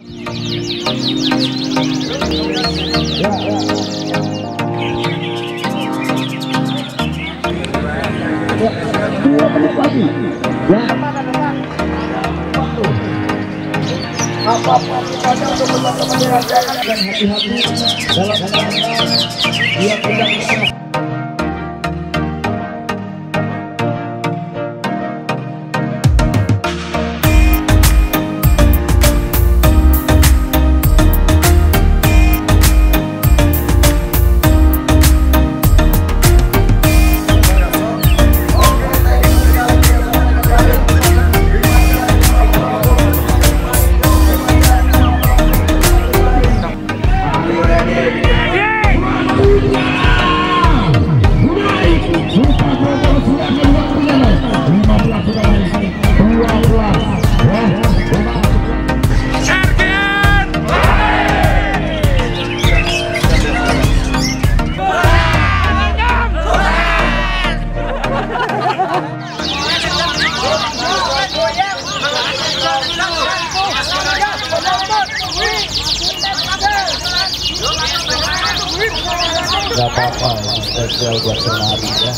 2 menit lagi. Ya. Apa-apa saja untuk teman-teman dirasakan dan hati-hati dalam dia tidak bisa. Gak apa-apa, spesial buat penari ya.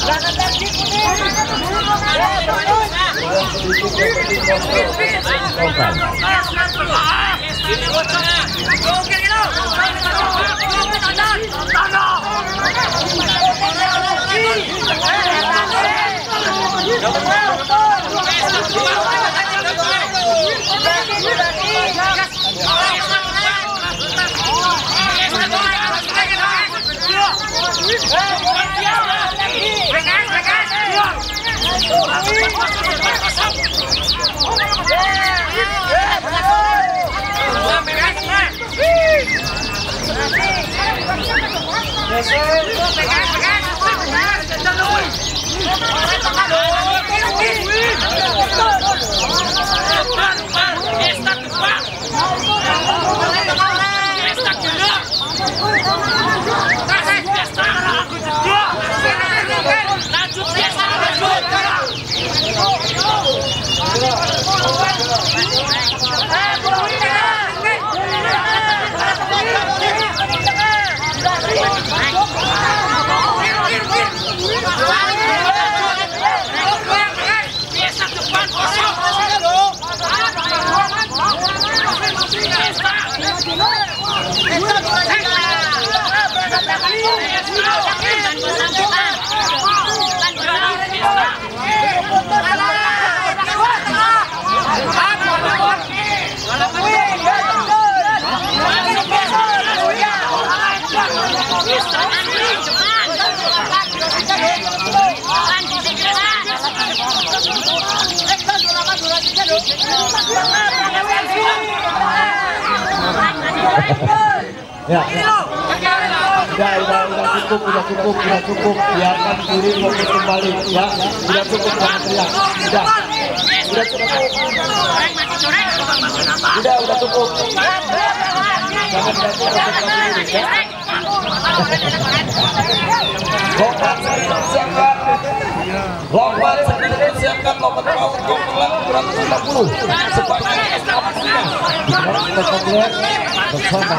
Ya, udah cukup, biarkan diri fokus kembali ya, udah cukup, jangan teriak, udah cukup, jangan konsentrasi diri ya. Lompat siapkan lompat power gombelan 250 sebanyak bersama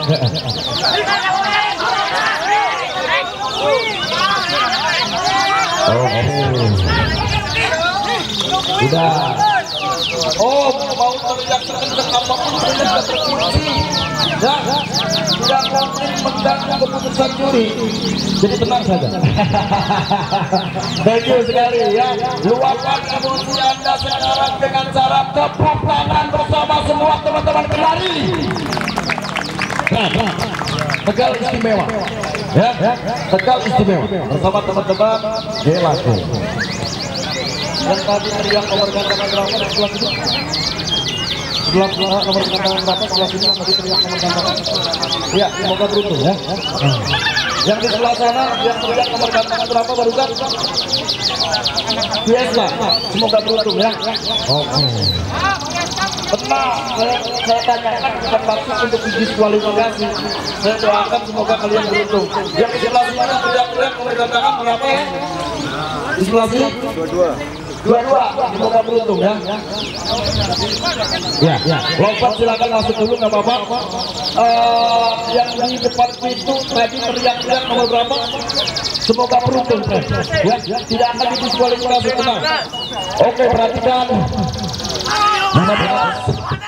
udah. Oh, mau teriak sekencang apapun tidak terkunci ya, tidak mungkin mengganggu keputusan juri, jadi tenang saja. Thank you sekali ya, luapkan emosi Anda sekarang dengan cara tepuk tangan bersama semua teman-teman pelari. Tegal istimewa ya, Tegal istimewa bersama teman-teman Gelago. Yang tadi teriak nomor gantangan berapa di sebelah sini? Sebelah nomor gantangan berapa sebelah sini yang tadi teriak nomor gantangan? Ya, semoga beruntung ya. Yang di sebelah sana yang teriak nomor gantangan berapa barusan? Biasa, semoga beruntung ya. Oke. Tenang, saya tanyakan bukan maksud untuk didiskualifikasi. Saya doakan semoga kalian beruntung. Yang di sebelah sana teriak nomor gantangan berapa ya? Di sebelah sini? 22. Dua-dua, semoga beruntung ya. Ya, lompat silakan masuk dulu nggak apa-apa. Yang di depan pintu tadi teriak-teriak nomor berapa? Semoga beruntung, ya, tidak akan didiskualifikasi, tenang. Oke, perhatikan. 15.